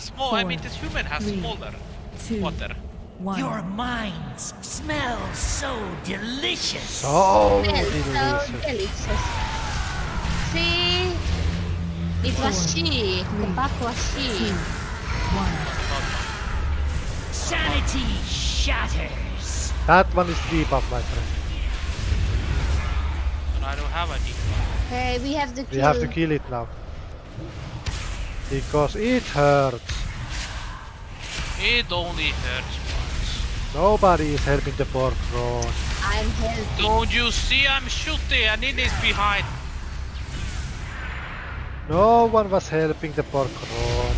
small. I mean, this human has smaller water. Your minds smell so delicious. So delicious. See? It was she. The bug was she. Sanity shatters. That one is debuff, my friend. I don't have a debuff. Hey, we have to kill. We have to kill it now. Because it hurts. It only hurts once. Nobody is helping the poor Croni. I'm helping. Don't you see I'm shooting and it is behind? No one was helping the poor Croni.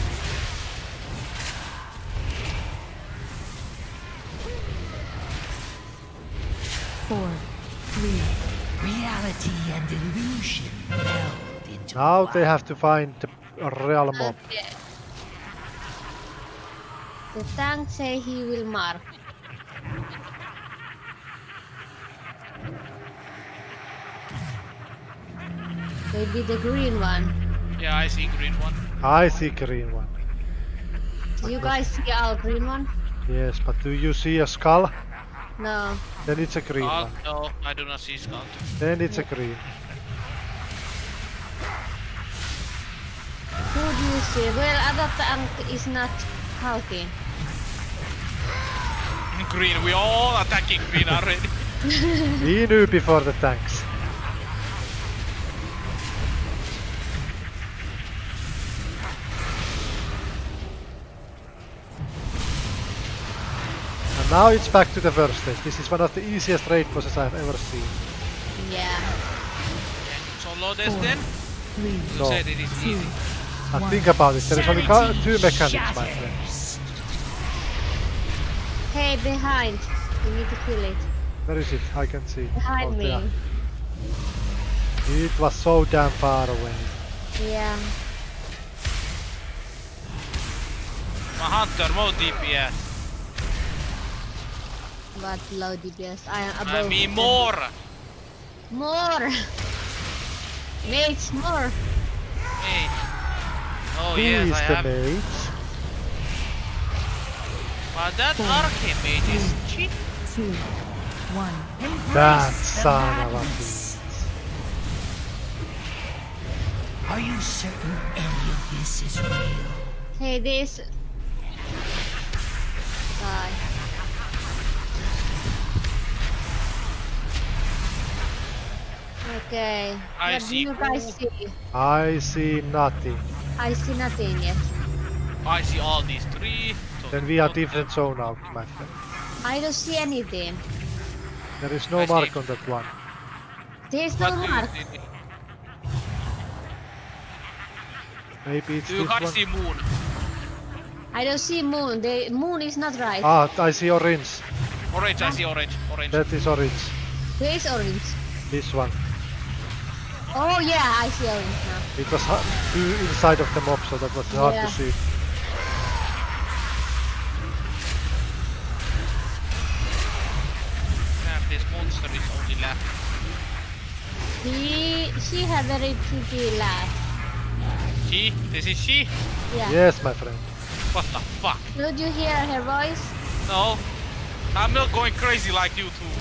Reality and illusion meld into Now one. they have to find the real mob. Okay. The tank say he will mark. Maybe the green one. Yeah, I see green one. I see green one. Do you guys see our green one? Yes, but do you see a skull? No. Then it's a green one. No, I do not see skull. Then it's a green. Who do you see? Well, other tank is not healthy. Green, we all attacking green already. We knew before the tanks. And now it's back to the first stage. This is one of the easiest raid bosses I've ever seen. Yeah. Solo this then? You No. said it is easy. And think about it, there is only two mechanics, my friend. Hey, behind. We need to kill it. Where is it? I can see. Behind me. There. It was so damn far away. Yeah. My hunter, more DPS. But low DPS. I am I above. mean more. More. Mates, more. Mate. Oh Who yes, is I the have. mate? But that arcane mate is cheap. 2, 1. That son of a bitch. Are you certain any of this is real? Hey, this guy. Okay. I What do see you guys see? I see nothing. I see nothing yet. I see all these three. So Then we are different zone now, my friend. I don't see anything. There is no I see. mark on that one. There's What no do mark. you see? Maybe it's Do you this guys one. see moon? I don't see moon. The moon is not right. Ah, I see orange. Orange, I see orange. Orange. That is orange. Where is orange? This one. Oh yeah, I see orange now. It was too inside of the mob, so that was hard Yeah. to see. Damn, this monster is only left. She had very pretty laugh. She? This is she? Yeah. Yes, my friend. What the fuck? Did you hear her voice? No. I'm not going crazy like you two.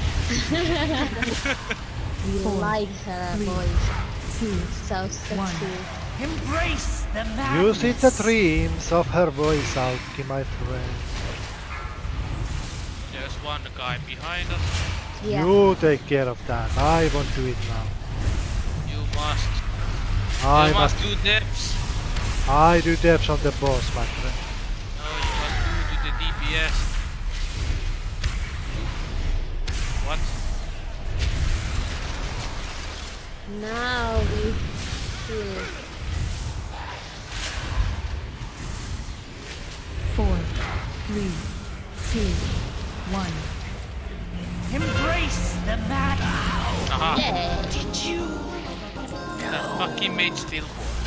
You like her voice. So sexy. Embrace the madness. You see the dreams of her voice, Aukki, my friend. There's one guy behind us. Yeah. You take care of that. I won't do it now. You must. I you must. must do depths. I do depths on the boss, my friend. No, you must do the DPS. What? Now we kill. 4, 3, 2, 1. Embrace the madness. Aha. Yeah. Did you That fucking mage still won.